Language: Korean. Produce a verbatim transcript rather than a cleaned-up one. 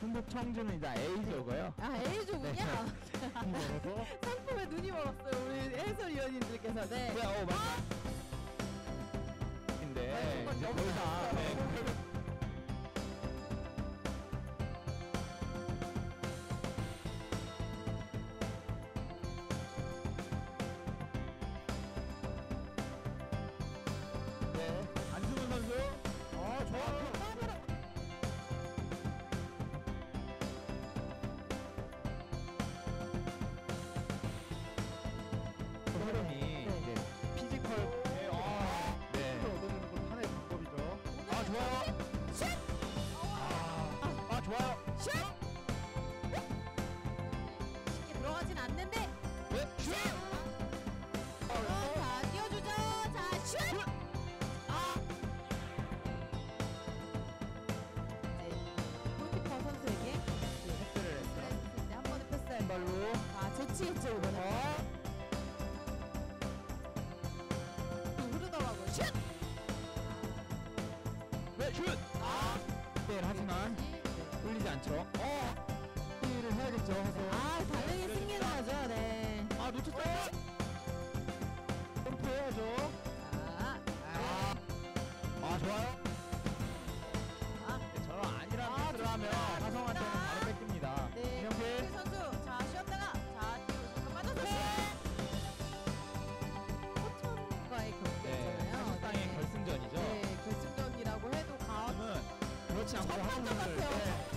충북 청주는 이제 A조고요. 아, A조군요? 네. 상품에 눈이 멀었어요, 우리 해설위원님들께서. 네. 네, 어, 맞아. 인데, 아, 이건 이제 너무 거의 다, 잘했어요. 네. 네, 안승훈 선수. 아, 좋아요. 흐름이 이제 피지컬. 네, 아, 네. 얻어내는 건 하나의 방법이죠. 아, 좋아요. 슛! 아, 아, 좋아요. 슛! 쉽게 들어가진 않는데. 네, 슛! 어, 자, 띄워주죠. 자, 슛! 아! 이제 골키퍼 선수에게 패스를 했죠. 패스했을 때 한 번의 패스. 발로. 아, 재치있죠, 이번에. 어. 또 흐르더라고요. 슛! 네, 슛! 아! 네, 하지만 네. 뚫리지 않죠. 어! 를 해야겠죠, 해서. 아, 당연히 승리를 하죠. 네. 아, 놓쳤어요! 점프해야죠. 자, 아, 아, 좋아요. 아, 네, 저런 아니란 아, 패스를 하면 좋습니다. 화성한테는 바로 뺏깁니다. 네. 이명필. 이명필 선수. 자, 쉬었다가. 자, 뒤로 잠깐 빠져서. 포천과의 네, 경기였잖아요. 사실상의 결승전이죠. 네, 결승전이라고 해도 과언. 지금은 그렇지 않고 첫 번째 화성을 같아요. 네,